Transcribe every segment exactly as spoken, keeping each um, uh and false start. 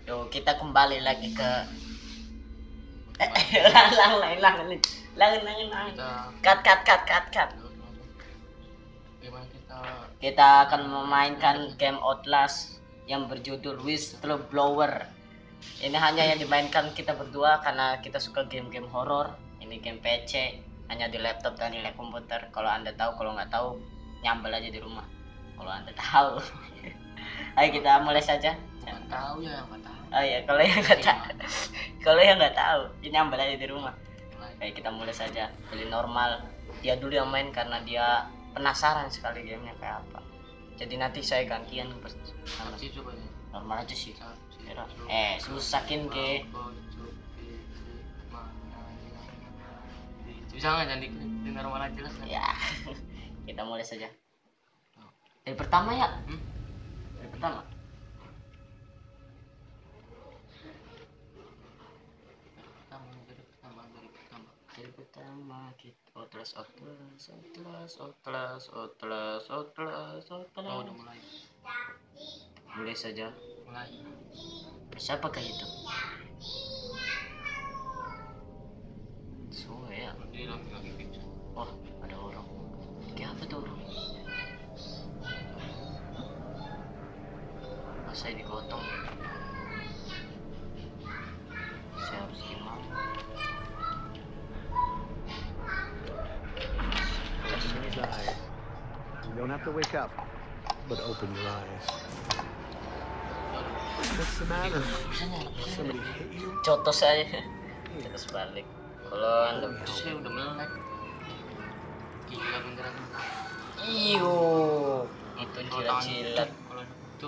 Yo, kita kembali lagi ke lang lang lang lang lang lang lang cut cut cut cut cut. Gimana kita Kita akan memainkan game Outlast yang berjudul Whistleblower. Ini hanya yang dimainkan kita berdua karena kita suka game-game horor. Ini game P C, hanya di laptop dan di komputer. Kalau Anda tahu, kalau nggak tahu, nyambel aja di rumah. Kalau Anda tahu. Ayo kita mulai saja. nggak tahu ya nggak tahu. Oh iya, kalau yang nggak tahu, kalau yang nggak tahu, dia nyambel aja di rumah. Oke, kita mulai saja. Pilih normal. Dia dulu yang main karena dia penasaran sekali gamenya kayak apa. Jadi nanti saya gantian bersama. Sih coba ya. Normal aja sih. Eh, susahin ke. Bisa nggak jadi di normal aja lah. Ya, kita mulai saja. Dari pertama ya. Hmm? Dari pertama. Dari pertama kita Outlast Outlast Outlast Outlast Outlast Outlast Outlast. Oh, udah mulai. Mulai saja. Mulai. Siapakah itu? So ya. Ini lagi lagi fix. Oh, ada orang. Kayak apa tuh orang? Oh, saya digotong. Saya harus gimana? Open his eyes. You don't have to wake up, but open your eyes. What's the matter? Somebody hit you? Contoh saya. Terus balik. Kalau Anda Terus saya udah melek. Gila beneran. iyo, itu jilat-jilat. Kalau itu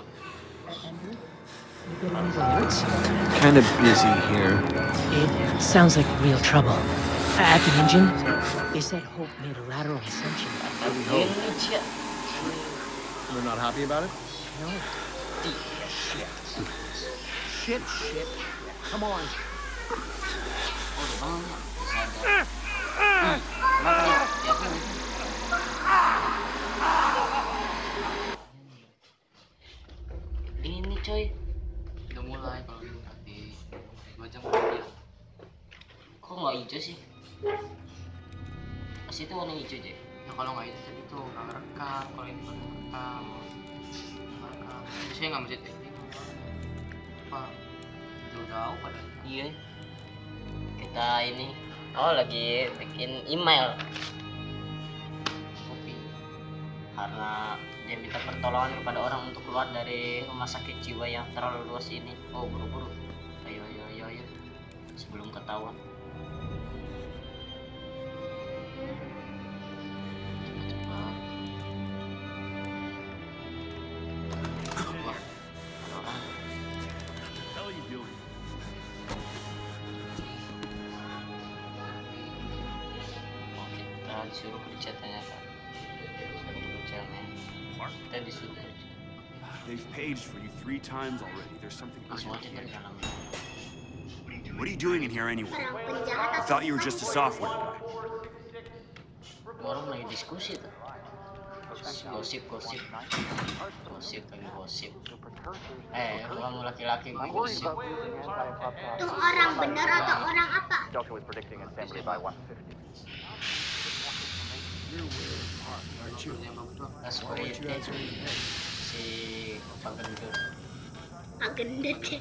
Kind of busy here. It sounds like real trouble. At the engine, they said Hope made a lateral ascension. Ini dia. You're not happy about it? No, Shit. Shit, shit. Come on. Oh, udah banget. Sadar. Hmm. Kenapa nih? Siapa nih? Ini coy. udah mulai kalau ini nanti dua jam kemudian. Kok nggak hijau sih? Pas itu warna hijau aja. Ya kalau nggak itu tadi tuh nggak rekam, kalau ini nggak rekam, nggak rekam. Biasanya nggak mesti teknik. Apa? Jauh-jauh pada. Iya. Kita ini. Oh, lagi bikin email. Kopi. Karena dia minta pertolongan kepada orang untuk keluar dari rumah sakit jiwa yang terlalu luas ini. Oh, buru-buru. Ayo, ayo, ayo, ayo. Sebelum ketahuan. Cepat-cepat. Wah, ada orang. Oh, kita disuruh kerja ternyata. Disuruh kerja, men. Kita disuruh kerja. They've paged for you three times already. There's something Langsung urgent aja ke here. dalam. What are you doing in here anyway? I thought you were just a software guy. Orang lagi diskusi tuh. Gosip, gosip. Gosip lagi gosip. Eh, kamu laki-laki gosip. Itu orang bener atau orang apa? Doctor was predicting assembly by one fifty. Langsung aja si Pak Gendut. Pak Gendut ya.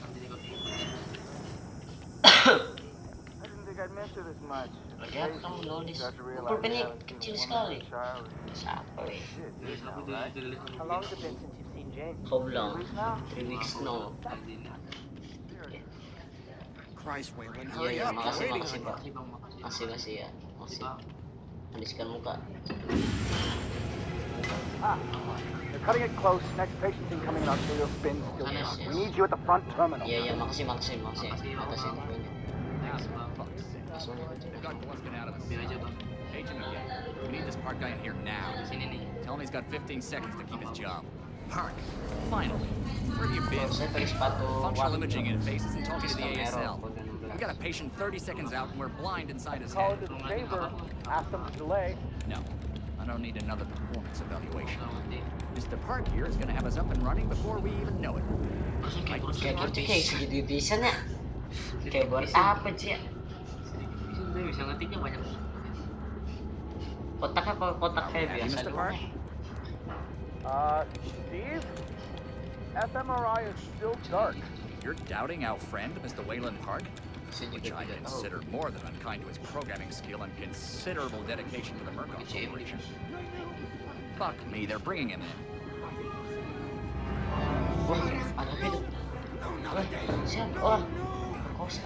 I didn't think I'd miss her this much. Lagi apa kamu nulis? Pulpennya kecil sekali. Siapa ya? How long has it been since you've seen James? How long? Three weeks no. Christ, Waylon, Iya, hurry iya, up. I'm makasih, waiting. makasih, Pak. Makasih, makasih ya. Makasih. Tuliskan muka. Ah, they're cutting it close. Next patient incoming in arterial spin. Still Yes, yes. We need you at the front terminal. Iya, iya, makasih, makasih, makasih. Atas infonya. Langsung aja. Biar aja bang. Hey, Jimmy, we need this park guy in here now. Sini nih. Tell him he's got fifteen seconds to keep his job. Park. Finally. Where have you been? Saya pakai sepatu Functional warna imaging interface isn't talking to the sistem A S merah, L. kode enam We got a belas. patient thirty seconds out and we're blind inside his Call head. it to the chamber. Ask them to delay. No. I I don't need another performance evaluation. Nanti. Mister Park here is gonna have us up and running before we even know it. Langsung kayak kurus Kayak gitu kayak segitu bisa ya. Kayak buat apa sih ya? Gue bisa ngetiknya banyak. Kotak apa kotak kayak Have you, biasa Mister doang. Park? Uh, Steve? F M R I is still dark. You're doubting our friend, Mister Wayland Park? Saya Which juga I tidak tahu. consider more than unkind to his programming skill and considerable dedication to the Murkoff Corporation. Fuck me, they're bringing him in. Wah, ada hidup. Wah, siapa? Wah, perkosa.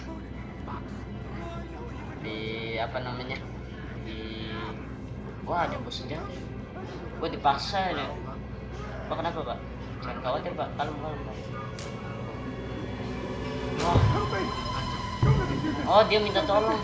Di apa namanya? Di wah ada bos senjata. Gua dipaksa ya. Pak kenapa pak? Jangan khawatir pak, kalem kalem. Pak. Wah. Oh dia minta tolong.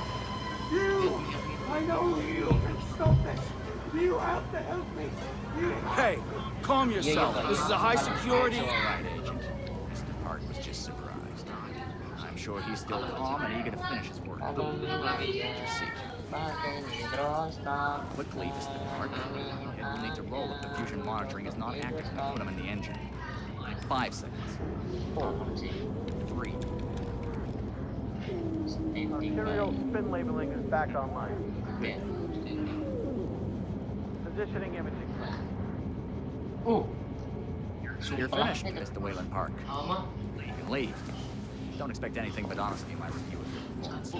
Hey, calm Yeah, yourself. yeah, This is a high yeah. security. All right, Agent. Mister Park was just surprised. I'm sure he's still calm and eager to finish his work. Take your seat. Quickly, Mister Park. It will need to roll if the fusion monitoring is not active when we put him in the engine. Five seconds. Three. Material spin labeling is back online. Positioning imaging. Uh, You're finished, Mister Wayland Park. Lama. You can leave. Don't expect anything but honesty in my review of your performance.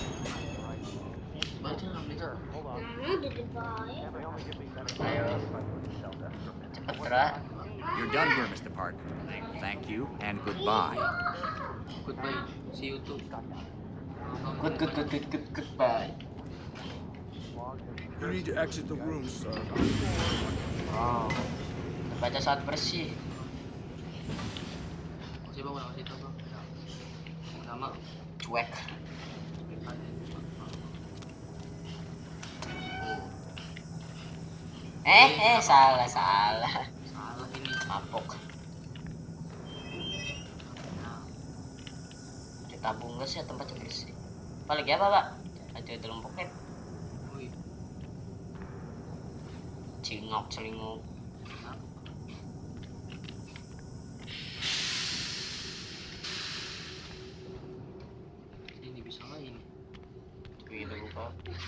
Baca nggak bisa. Hold on. Hmm, duduk baik. Can they only give me medical Ayo. Cepet gerak. You're done here, Mister Park. Thank you and goodbye. Goodbye. See you too. Good good good good good goodbye. You need to exit the room, sir. Wow. Baca saat bersih. Masih bang, udah kasih tau bang. Sama. Cuek. Eh eh salah salah. Salah ini. Mabok. Ditabung nggak sih tempatnya bersih. Apa lagi apa pak? Aja dalam poket. Wih. Cingok celinguk. Ini bisa nggak ini? Gitu buka.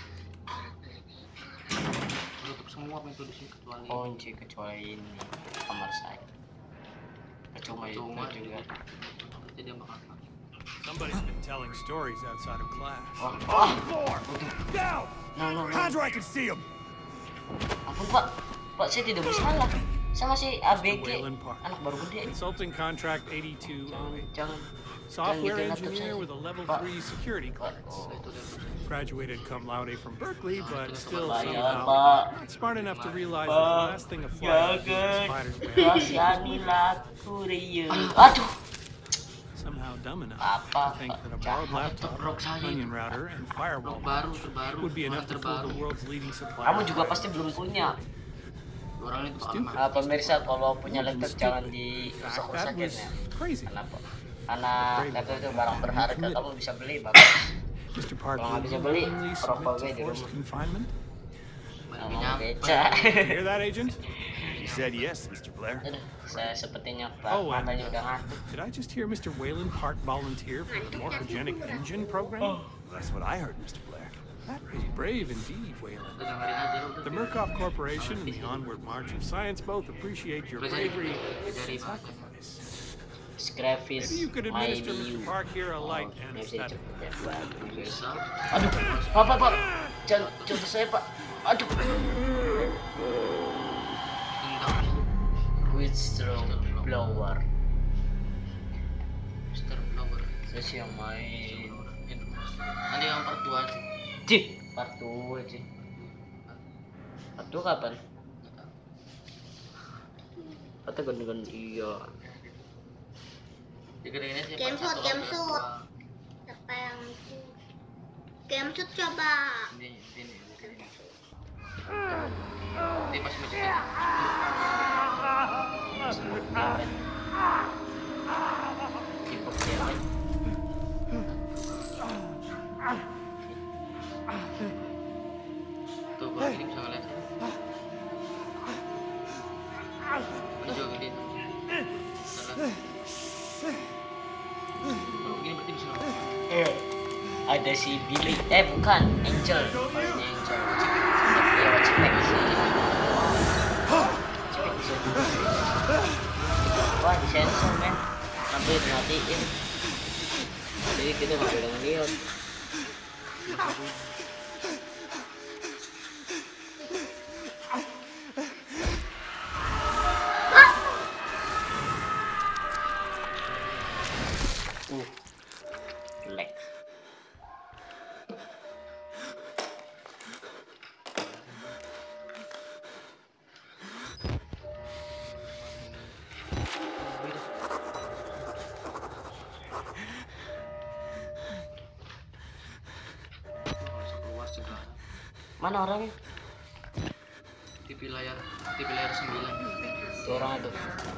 Tutup semua pintu di sini kecuali. Kunci kecuali ini kamar saya. Percuma itu Cuma juga. Jadi dia bakal. Somebody's been telling stories outside of class. Wah, wah. Down! No, no, no. Conjure, I can see him! Ampun pak, pak saya tidak bersalah. Saya masih A B G, Wayland Park. anak baru gede. Consulting contract eighty-two Jangan, oh eight. jangan. Software jangan gitu, natap engineer saya. with a level Pak. three security Pak, clearance. oh. Itu dia. Graduated cum laude from Berkeley, but still Bayar somehow pak. not smart enough to realize Pak. that the last thing a flyer is a Jangan. spider's web. Kasihanilah kurir. Aduh. Somehow dumb enough Apa? to think that a Jahat borrowed laptop, rok saya. onion router, and firewall Baru terbaru. would be enough to fool terbaru. the world's leading supplier. Kamu juga pasti belum punya. Dua orang itu Stupid. aman. Nah, pemirsa kalau punya laptop jangan In fact, diusak-usakin that was ya. crazy. Kenapa? Karena laptop itu barang berharga, kamu bisa beli bagus. Mister Park Kalau nggak bisa beli, willingly rokok submit gue to di forced rumah. confinement. Banyak Mau minyak. beca. Hear that, Agent? He said yes, Mister Blair. Aduh, saya sepertinya Oh, and matanya udah ngantuk. did I just hear Mister Wayland Park volunteer for the morphogenic engine program? That's what I heard, Mister Blair. That is brave indeed, Wayland. Udah dengerin aja udah. The Murkoff Corporation and the Onward March of Science both appreciate your bravery Dari and mana? sacrifice. Scraphies, Maybe you could my administer view. Mister Park here a light Oh, nggak bisa anesthetic. cepet ya. Bisa. Aduh, pak, pak, pak. Jangan coba saya pak. Aduh. Tinggal. Withdraw blower. Mister Blower. Saya sih yang main. Nanti yang part dua aja. Cih, part dua cih. Part dua kapan? Atau ganti-ganti iya. Digedein aja. Game part shoot, satu, game part shoot. dua. Siapa yang itu? Game shoot coba. Ini, ini, ini. Ini masih macet. Keyboard siapa? Tuh, kalau gini bisa ngeliat. Eh, ada si Billy, eh bukan, Angel. Oh, ini Angel. Iya, Wacipek sih. Wacipek bisa juga. Wah, disensor men. Sampai dimatiin. Jadi kita nggak boleh ngeliat. Uh, lag. Mana orangnya? T V layar T V layar sembilan. Tuh orang itu.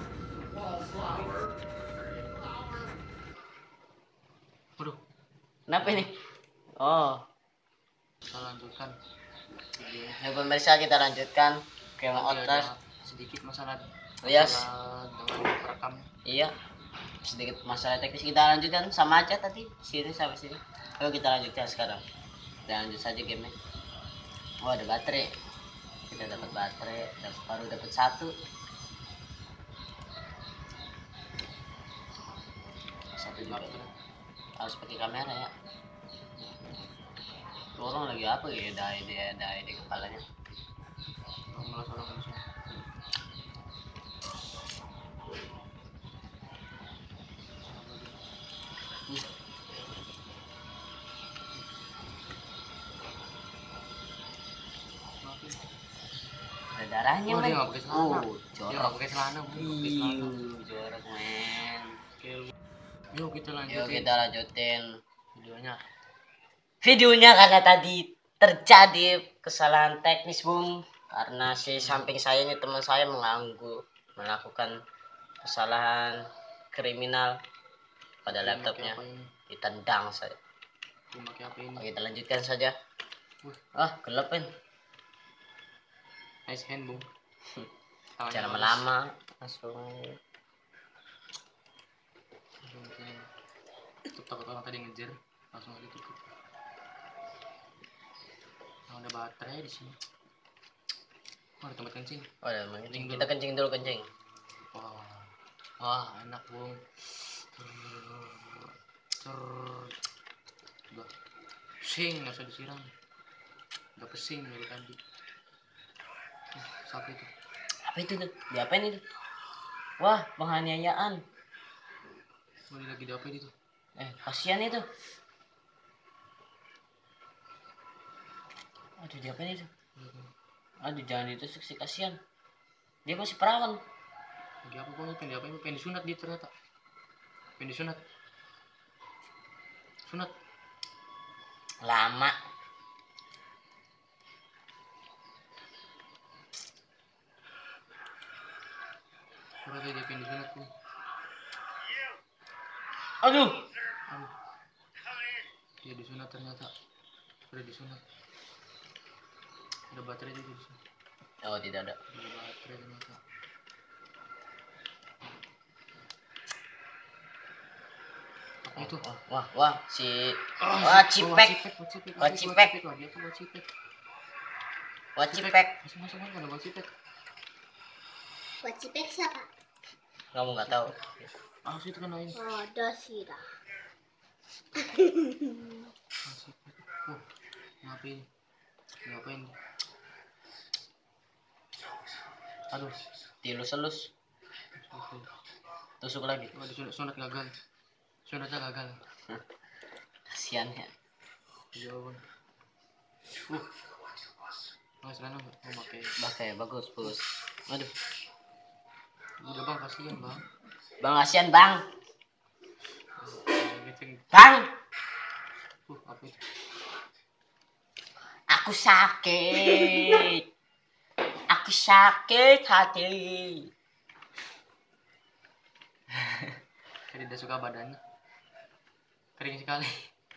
Waduh, Kenapa ini? Oh, kita lanjutkan videonya. ya pemirsa kita lanjutkan Game Nanti ada Outlast. sedikit masalah Yes. masalah dengan perekam. Iya, sedikit masalah teknis kita lanjutkan sama aja tadi sini sampai sini. Ayo kita lanjutkan sekarang. Kita lanjut saja gamenya. Oh ada baterai. Kita dapat baterai, dapat baru dapat satu. Satu juga. Harus pakai kamera ya. Tuh orang lagi apa ya? Dai dia, dai di kepalanya. Malah seorang manusia. Ada darahnya Oh, dia men. nggak pakai celana. Oh, Dia nggak jorok. pakai celana, Bu. Nggak pakai celana. Iu, jorok men. Oke, yuk kita lanjutin Yuk kita lanjutin videonya. videonya karena tadi terjadi kesalahan teknis bung, karena si samping saya ini teman saya mengganggu melakukan kesalahan kriminal pada Dia laptopnya, pakai apa ini? ditendang saya. Dia pakai apa ini? Oke, kita lanjutkan saja. Wih. Ah gelap kan, Nice hand, Bung. Tangannya jangan bagus. lama langsung. Tutup, takut orang tadi ngejar, langsung aja tutup. Nah, ada baterai di sini. Oh, ada tempat kencing. Oh ya, kencing. Kencing Kita dulu. kencing dulu kencing. Wah, wah enak, Bung. Cer, udah pesing, nggak usah disiram. Udah pesing dari tadi. Eh, siapa itu? Apa itu tuh? Diapain itu? Wah, penganiayaan. Oh, dia lagi diapain itu? Eh, kasihan itu. Aduh, diapain itu? Aduh, jangan ditusuk sih, kasihan. Dia masih perawan. Lagi apa, Bang? Pengen diapain? Pengen disunat dia ternyata. Pengen disunat. Sunat. Lama. Udah kayak dia pengen disunat, Bung. Aduh. Aduh. Dia disunat ternyata. Udah disunat. Ada baterai juga di sini. Oh, tidak ada. Ada baterai ternyata. Apa itu? Wah, wah, wah, si Oh, wah, si- oh, Cipek. Wacipek, Wacipek, Wacipek. Wacipek. Wah, dia tuh Wacipek. Wacipek. Masuk, masuk, masuk, ada Wacipek. Wacipek siapa? Kamu nggak tahu. Ah, situ kan lain. Oh, dosira. Wacipek. Oh, ngapain? Ngapain? Aduh, Dilus-elus, oke. tusuk lagi. Oh, disunat, sunat gagal. Sunatnya gagal. Kasihan ya. Jawaban. Uh. Mas Rana nggak mau pakai. Pakai bagus, bagus. Aduh, Udah, Bang, kasihan, Bang. bang, kasihan bang. Ngeceng. Bang, Uh, apa itu? aku sakit. Aku sakit hati. Kayak tidak suka badannya. Kering sekali.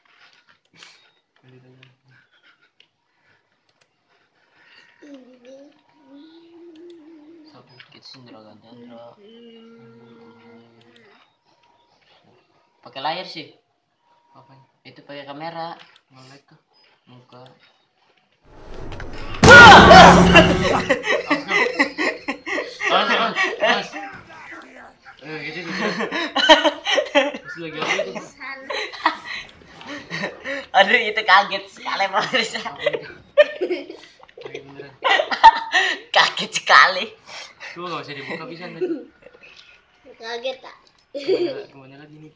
Sakit sendiri gandandra. Pakai layar sih. Apa ini? Itu pakai kamera. Nge-lag kah? Muka. Mas, mas, mas. Eh, gitu gitu. Mas lagi apa itu? Aduh, itu kaget sekali Marisa. Lagi beneran. Kaget sekali. Coba nggak usah dibuka bisa tadi. Kaget tak? Kemana, kemana lagi nih?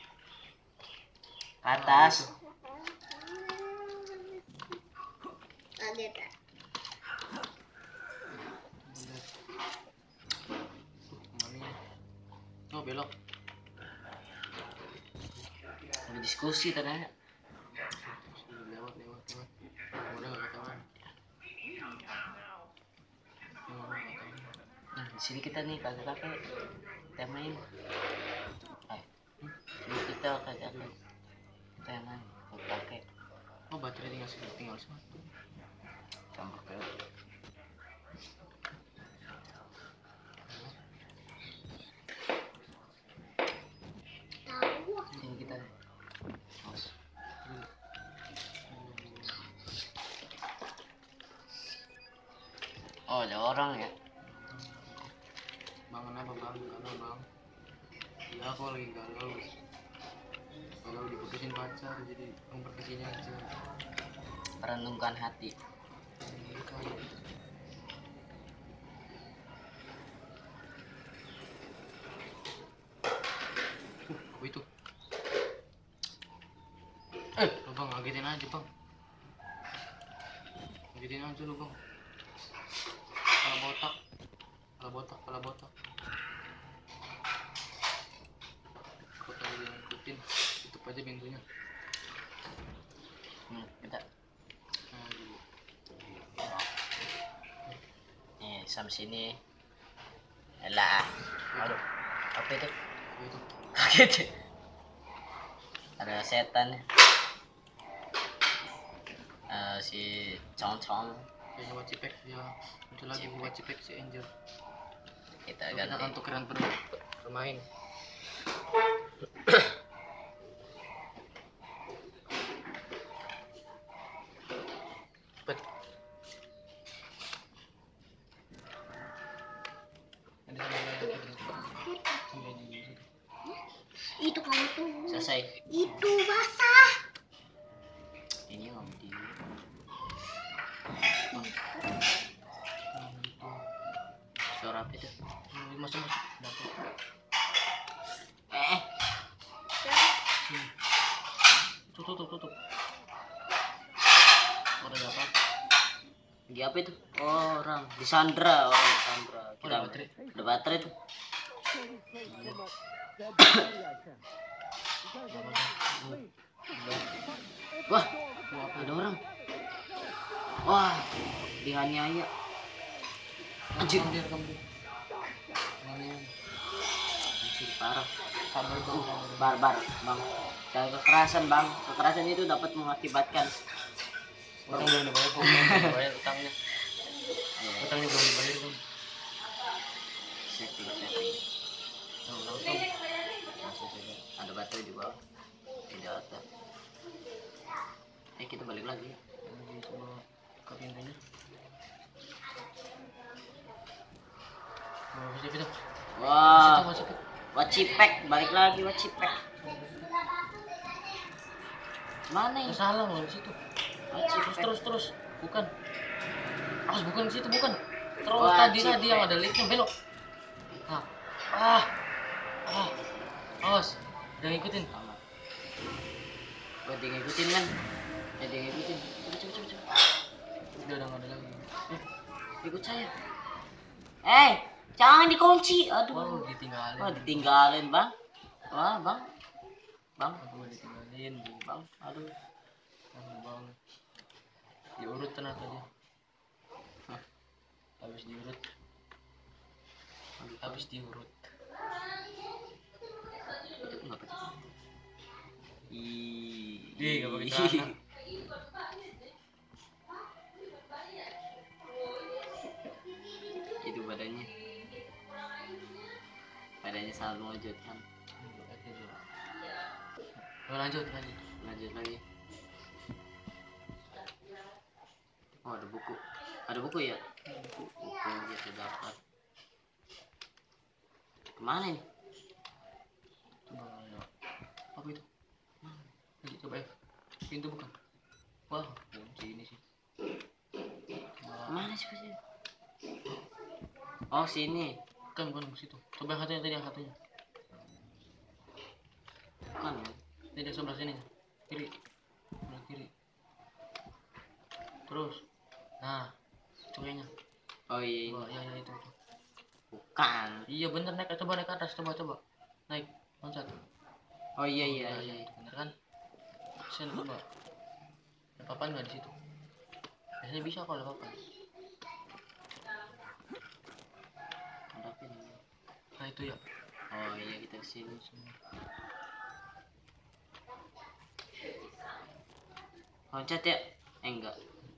Ke atas. Kaget tak? Kemana ya? Oh belok. Lagi diskusi ternyata. Lewat lewat lewat. Udah nggak ketahuan. Nah, di sini kita nih kakek-kakek kita main. Eh, ini kita kakek-kakek kita yang main kakek. Oh baterai tinggal satu, tinggal satu. Campur ke Tahu. sini kita. Mas. Oh, ada orang ya. Bang kenapa bang? Galau bang? Iya aku lagi galau. Galau diputusin pacar jadi memperkecilnya aja. Merenungkan hati. Bukan. Uh, apa itu? Eh, lu bang ngagetin aja bang. Ngagetin aja lu bang. Kepala botak, kepala botak, kepala botak. Kau tahu yang ngikutin, tutup aja pintunya. Hmm, kita. Aduh. Nih, sampai sini. Elah. Aduh. Apa itu? Apa itu? Kaget. Ada setan. Eh, si Cong-Cong. Kayaknya wacipek dia muncul lagi Wacipek. wacipek si Angel. Kita Kita akan ganti. tukeran per bermain. Bet. Ada sampai di situ. Itu kamu tuh. Selesai. Itu basah. Ini nggak mau di. Hmm, itu. Suara apa itu? Hmm, masuk masuk dapur. Eh, Sini. Tutup tutup tutup. Ada apa? di apa itu? Oh, orang di Sandra, orang di Sandra. Oh, ada baterai. Ada baterai tuh. Wah, ada orang. Wah, dianiaya. Anjir, Dia rekam dia. Mana? anjir parah. Sabar bang. sabar. Barbar, bang. Jangan kekerasan, bang. Kekerasan itu dapat mengakibatkan. Utang belum dibayar, kok belum dibayar utangnya. Utangnya belum dibayar bang. Setting, setting. Nah, langsung. Langsung saja. Ada baterai di bawah. Tidak ada. Eh, kita balik lagi. Lagi coba buka pintunya. Oh, siapa itu? Wah, Siapa siapa? Wacipek, balik lagi Wacipek. Mana Oh, ini? salah loh di situ. Wacipek. Terus terus terus. Bukan. Awas bukan di situ bukan. Terus Wah, tadi cipek. tadi yang ada liftnya belok. Nah. Ah. Ah. Awas. Jangan ngikutin. Sama. Buat dia ngikutin kan? Ya dia ngikutin. Coba, coba, coba, coba. Udah udah nggak ada lagi. Eh, ikut saya. Eh, jangan dikunci. Aduh. Wah, ditinggalin. Wah, ditinggalin, Bang. Wah, Bang. Bang, Aku ditinggalin. Bang. Aduh. Nah, bang. Diurut ternyata dia. Hah. Habis diurut. Habis diurut. Itu enggak pakai. Ih, Ih, nggak pakai celana. Itu badannya. Badannya sangat mengejutkan. Oh, lanjut lanjut. Lanjut lagi. Oh, ada buku. Ada buku ya? Buku. Buku kita dapat. Kemana ini? Coba ya. Apa itu? Lanjut, coba F. Pintu bukan? Wah, kunci ini sih. Kemana sih sih? Oh, sini. Bukan, bukan ke situ. Coba yang satunya tadi, yang satunya. Bukan. Ini di sebelah sini. Kiri. Sebelah kiri. Terus. Nah, cowoknya. Oh iya. Coba, ya, ya itu. itu. Bukan. Iya bener, naik, coba naik ke atas, coba coba. Naik, loncat. Oh iya iya. Nah, iya, itu bener kan? Sen coba. Ada papan nggak di situ? Biasanya bisa kalau ada papan. Hadapin. Nah itu ya. Oh iya, kita kesini semua. Loncat ya? Eh enggak.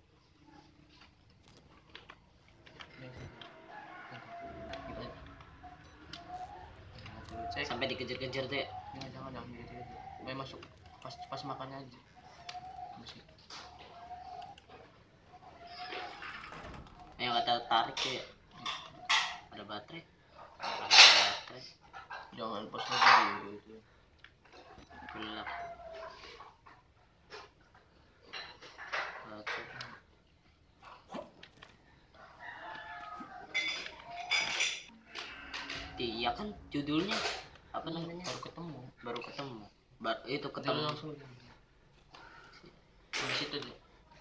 Gitu aja. Cek. Sampai dikejar-kejar tuh ya. Jangan jangan jangan gitu gitu. Main masuk pas pas makannya aja. Masih. Yang kata tarik tuh ya. Ada baterai. Ada baterai. Jangan pas lagi gitu. Gelap. Baterai. Iya kan judulnya apa namanya? Baru ketemu. Baru ketemu. Baru itu Ketemu ketemu. langsung. Di situ aja.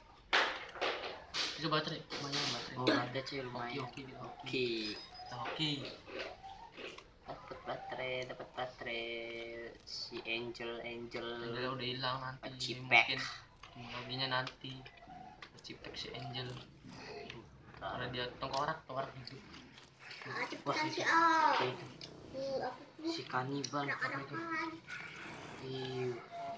Itu baterai, lumayan baterai. Oh, ada sih lumayan. Oke, oke, oke. Oke. Oke. Dapat baterai, dapat baterai. Si Angel Angel. Angel udah hilang nanti. Cipek. Mungkin loginya nanti. Cipek si Angel. Karena dia tengkorak, tengkorak gitu. Ah, Wah, cepetan si sih, oh. itu. Uh, apa tuh? Si kanibal. Anak-anakan. Iya.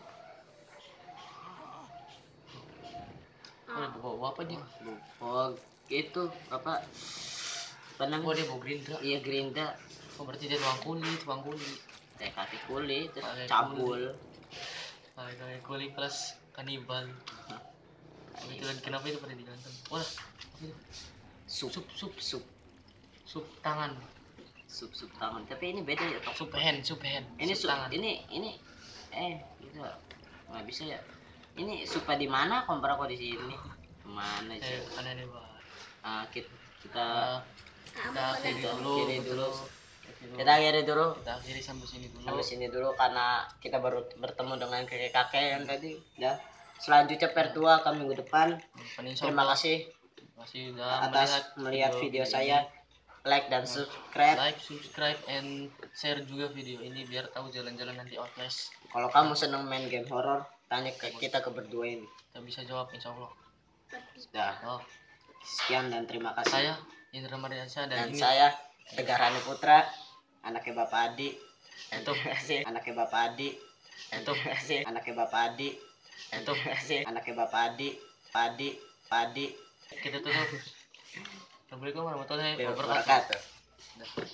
Oh, dia bawa, bawa apa dia? Oh, itu apa? Apa Oh, namanya? dia bawa Gerindra. Iya, Gerinda. Oh, berarti dia tuang kulit, tuang kulit. Teh kaki kulit, terus Pakai cabul. Pakai kulit plus kanibal. Oh, itu lagi kenapa itu pada digantung? Wah, apa itu? Sup, sup, sup, sup, Sup tangan. sup, sup tangan. Tapi ini beda ya, Tok. Sup hand, sup hand. Ini sup sup, tangan. ini, ini, eh, gitu. Nggak bisa ya. Ini supa di mana? Kompor aku di sini. Mana Eh, sih? aneh nih, Pak. Ah, kita, kita, Kita akhiri kita dulu. akhiri dulu. Kita Kita akhiri dulu. Kita akhiri sampai sini dulu. Sampai sini dulu karena kita baru bertemu dengan kakek-kakek yang tadi. Ya. Selanjutnya part dua akan minggu depan. Peninso. Terima kasih Terima kasih udah atas melihat video saya. Like dan subscribe. Like, subscribe, and share juga video ini biar tahu jalan-jalan nanti Outlast. Kalau kamu seneng main game horror, tanya ke kita ke berdua ini. Kita bisa jawab insya Allah. Dah. Oh, Sekian dan terima kasih. saya Indra Mardiansyah dan, Dan ini saya Tegar Rani Putra, anaknya Bapak Adi. itu Terima kasih. Anaknya Bapak Adi. itu Terima kasih. Anaknya Bapak Adi. itu Terima kasih. Anaknya Bapak Adi. Padi, Padi. kita tutup. Assalamualaikum warahmatullahi wabarakatuh. Wabarakatuh.